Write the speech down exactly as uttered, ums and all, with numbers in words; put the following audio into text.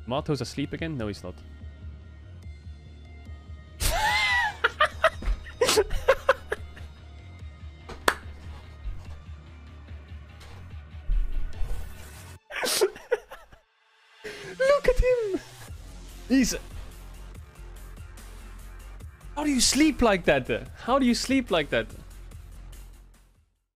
Yamato's asleep again? No, he's not. Look at him! He's... How do you sleep like that? How do you sleep like that?